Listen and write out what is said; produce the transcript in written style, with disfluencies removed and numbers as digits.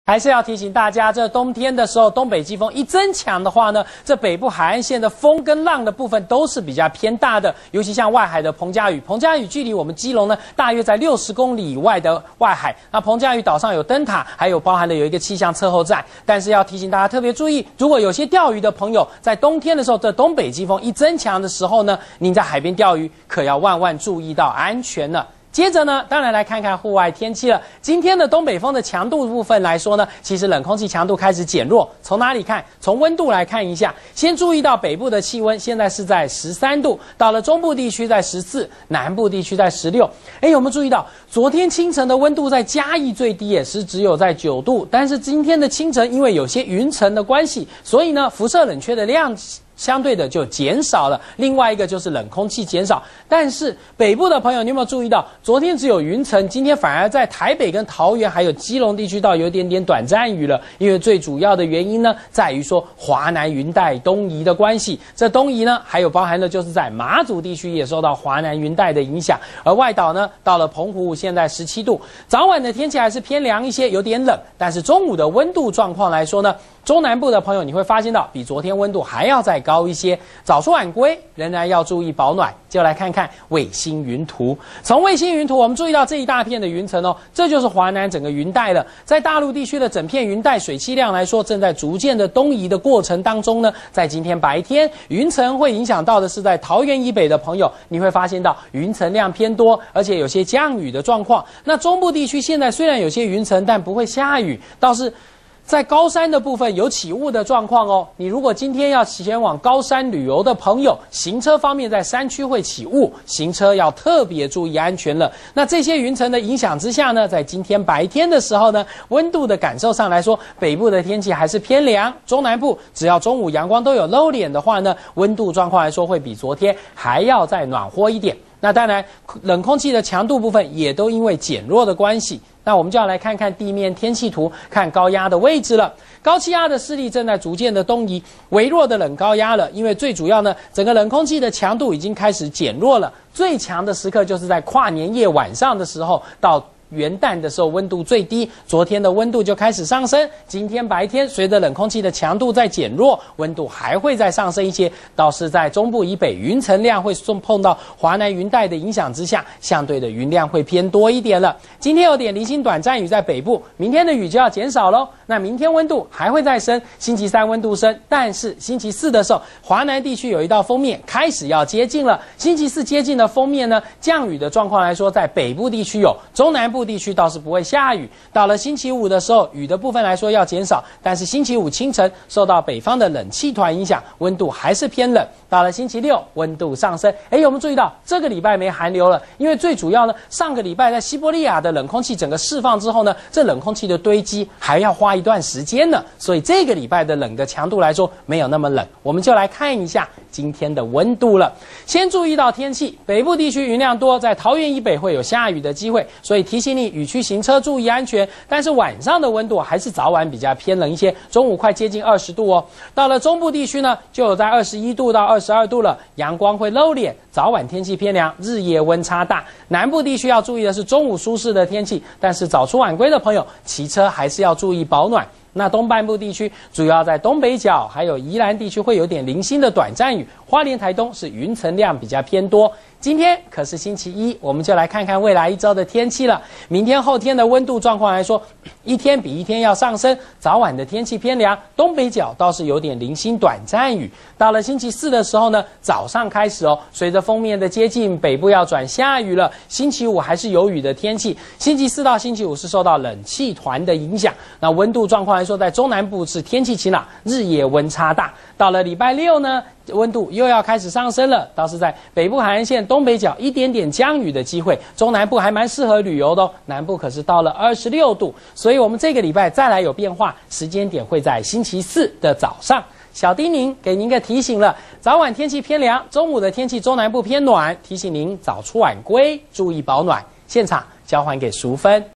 还是要提醒大家，这冬天的时候，东北季风一增强的话呢，这北部海岸线的风跟浪的部分都是比较偏大的，尤其像外海的彭佳屿，彭佳屿距离我们基隆呢，大约在60公里以外的外海。那彭佳屿岛上有灯塔，还有包含的有一个气象测候站。但是要提醒大家特别注意，如果有些钓鱼的朋友在冬天的时候，这东北季风一增强的时候呢，您在海边钓鱼可要万万注意到安全了。接着呢，当然来看看户外天气了。今天的东北风的强度部分来说呢，其实冷空气强度开始减弱。从哪里看？从温度来看一下。先注意到北部的气温现在是在13度，到了中部地区在14，南部地区在16。有没有注意到昨天清晨的温度在嘉义最低也是只有在9度，但是今天的清晨因为有些云层的关系，所以呢辐射冷却的量相对的就减少了，另外一个就是冷空气减少。但是北部的朋友，你有没有注意到，昨天只有云层，今天反而在台北跟桃园还有基隆地区到有一点点短暂雨了。因为最主要的原因呢，在于说华南云带东移的关系。这东移呢，还有包含的就是在马祖地区也受到华南云带的影响。而外岛呢，到了澎湖现在17度，早晚的天气还是偏凉一些，有点冷。但是中午的温度状况来说呢，中南部的朋友你会发现到比昨天温度还要再高一些，早出晚归仍然要注意保暖。就来看看卫星云图。从卫星云图我们注意到这一大片的云层哦，这就是华南整个云带了。在大陆地区的整片云带水汽量来说，正在逐渐的东移的过程当中呢，在今天白天云层会影响到的是在桃园以北的朋友，你会发现到云层量偏多，而且有些降雨的状况。那中部地区现在虽然有些云层，但不会下雨，倒是在高山的部分有起雾的状况哦。你如果今天要前往高山旅游的朋友，行车方面在山区会起雾，行车要特别注意安全了。那这些云层的影响之下呢，在今天白天的时候呢，温度的感受上来说，北部的天气还是偏凉，中南部只要中午阳光都有露脸的话呢，温度状况来说会比昨天还要再暖和一点。那当然冷空气的强度部分也都因为减弱的关系。那我们就要来看看地面天气图，看高压的位置了。高气压的势力正在逐渐的东移，微弱的冷高压了。因为最主要呢，整个冷空气的强度已经开始减弱了。最强的时刻就是在跨年夜晚上的时候到元旦的时候温度最低，昨天的温度就开始上升。今天白天随着冷空气的强度在减弱，温度还会再上升一些。倒是在中部以北云层量会碰到华南云带的影响之下，相对的云量会偏多一点了。今天有点零星短暂雨在北部，明天的雨就要减少咯。那明天温度还会再升，星期三温度升，但是星期四的时候，华南地区有一道锋面开始要接近了。星期四接近的锋面呢，降雨的状况来说，在北部地区有，中南部地区倒是不会下雨。到了星期五的时候，雨的部分来说要减少，但是星期五清晨受到北方的冷气团影响，温度还是偏冷。到了星期六，温度上升。有没有注意到这个礼拜没寒流了？因为最主要呢，上个礼拜在西伯利亚的冷空气整个释放之后呢，这冷空气的堆积还要花一段时间呢，所以这个礼拜的冷的强度来说没有那么冷。我们就来看一下今天的温度了。先注意到天气，北部地区云量多，在桃园以北会有下雨的机会，所以提醒你雨区行车注意安全。但是晚上的温度还是早晚比较偏冷一些，中午快接近20度哦。到了中部地区呢，就有在21度到22度了，阳光会露脸，早晚天气偏凉，日夜温差大。南部地区要注意的是中午舒适的天气，但是早出晚归的朋友骑车还是要注意保暖。那东半部地区主要在东北角还有宜兰地区会有点零星的短暂雨，花莲台东是云层量比较偏多。今天可是星期一，我们就来看看未来一周的天气了。明天后天的温度状况来说，一天比一天要上升，早晚的天气偏凉，东北角倒是有点零星短暂雨。到了星期四的时候呢，早上开始哦，随着锋面的接近，北部要转下雨了。星期五还是有雨的天气，星期四到星期五是受到冷气团的影响。那温度状况来说，在中南部是天气晴朗，日夜温差大。到了礼拜六呢，温度又要开始上升了，倒是在北部海岸线东北角一点点降雨的机会，中南部还蛮适合旅游的哦。南部可是到了26度，所以我们这个礼拜再来有变化，时间点会在星期四的早上。小叮咛给您个提醒了，早晚天气偏凉，中午的天气中南部偏暖，提醒您早出晚归，注意保暖。现场交还给淑芬。